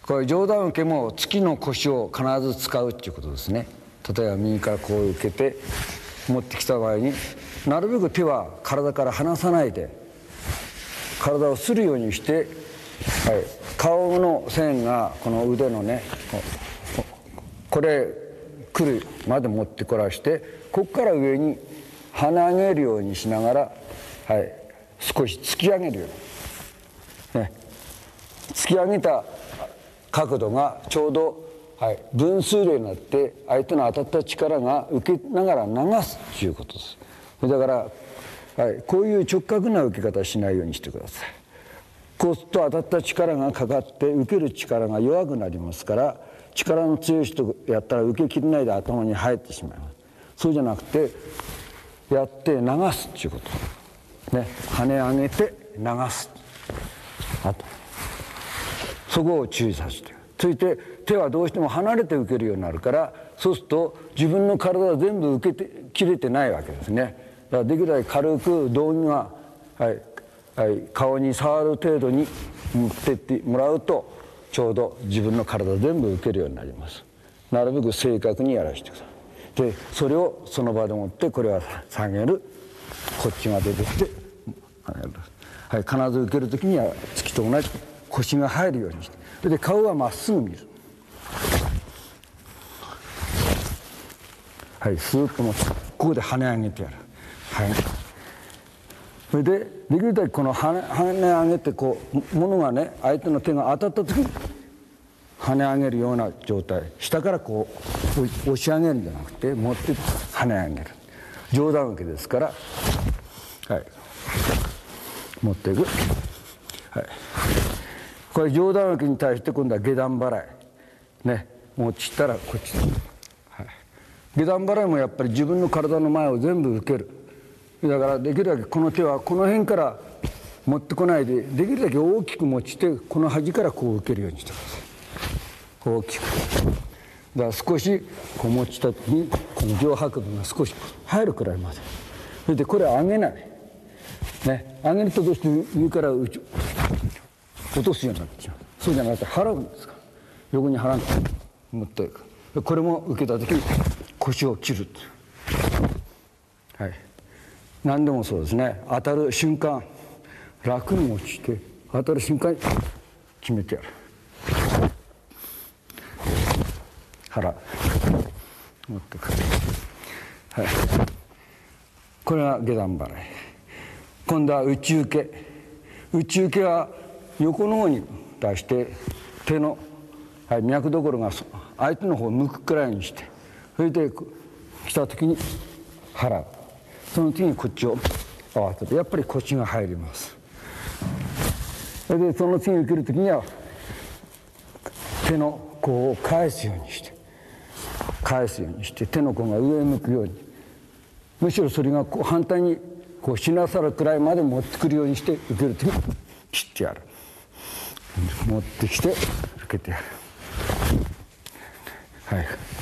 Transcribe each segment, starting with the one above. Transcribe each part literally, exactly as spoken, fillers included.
これ上段受けも突きの腰を必ず使うっていうことですね。例えば右からこう受けて持ってきた場合に、なるべく手は体から離さないで体をするようにして、はい、顔の線がこの腕のねこれ来るまで持ってこらして、ここから上に跳ね上げるようにしながら、はい、少し突き上げるように、ね、突き上げた角度がちょうど、はい、分数量になって相手の当たった力が受けながら流すということです。だから、はい、こういう直角な受け方しないようにしてください。こうすると当たった力がかかって受ける力が弱くなりますから、力の強い人やったら受けきれないで頭に入ってしまいます。そうじゃなくてやって流すっていうことね、跳ね上げて流す、あとそこを注意させて、ついて手はどうしても離れて受けるようになるから、そうすると自分の体は全部受けてきれてないわけですね。だからできるだけ軽く道着が、はいはい、顔に触る程度に持ってってもらうと、ちょうど自分の体全部受けるようになります。なるべく正確にやらせてください。でそれをその場でもってこれは下げる、こっちが出てきて上げる、はい、必ず受ける時には突きと同じ腰が入るようにして、で顔はまっすぐ見る、はい、スーッともここで跳ね上げてやる、はい、それでできるだけこの跳ね、跳ね上げてこうものがね相手の手が当たった時に跳ね上げるような状態、下からこう押し上げるんじゃなくて持って跳ね上げる、上段受けですから、はい、持っていく、はい、これ上段受けに対して今度は下段払いね、持ちったらこっち、はい、下段払いもやっぱり自分の体の前を全部受ける。だからできるだけこの手はこの辺から持ってこないで、できるだけ大きく持ちてこの端からこう受けるようにしてください。大きくだから少しこう持ちた時にこの上白部が少し入るくらいまで、それでこれは上げないね、上げるとどうして上から落とすようになってしまう。そうじゃなくて払うんですから、横に払う持っていく、これも受けた時に腰を切る、はい、何でもそうですね。当たる瞬間楽に落ちて、当たる瞬間に決めてやる、腹持ってくる、はい、これが下段払い。今度は内受け。内受けは横の方に出して手の、はい、脈どころが相手の方を向くくらいにして、それで来た時に払う、その次にこっちを合わせてやっぱり腰が入ります。それでその次に受ける時には手の甲を返すようにして返すようにして手の甲が上を向くように、むしろそれがこう反対にこうしなさるくらいまで持ってくるようにして受ける時に切ってやる、持ってきて受けてやる、はい、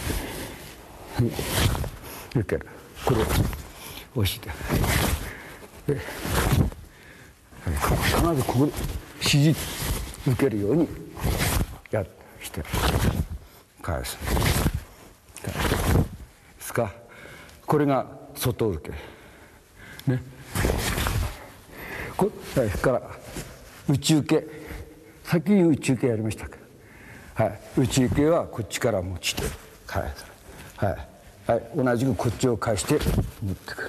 受ける、これを押してで、はい、必ずここで指示受けるようにやして返すですか。これが外受けね。これから内受け、先に内受けやりましたか、はい、内受けはこっちから持ちて返す、はいはい、同じくこっちを返して持ってくる、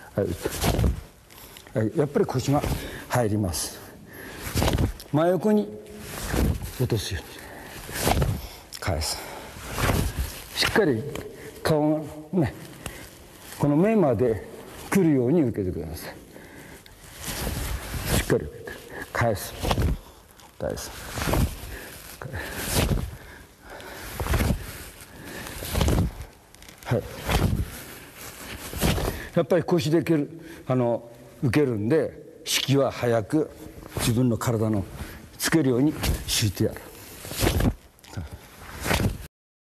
はいはい、やっぱり腰が入ります。真横に落とすように返す、しっかり顔がねこの目まで来るように受けてください。しっかり受けて返す、返す、はい、やっぱり腰で受ける、あの受けるんで、式は早く自分の体のつけるように敷いてやる。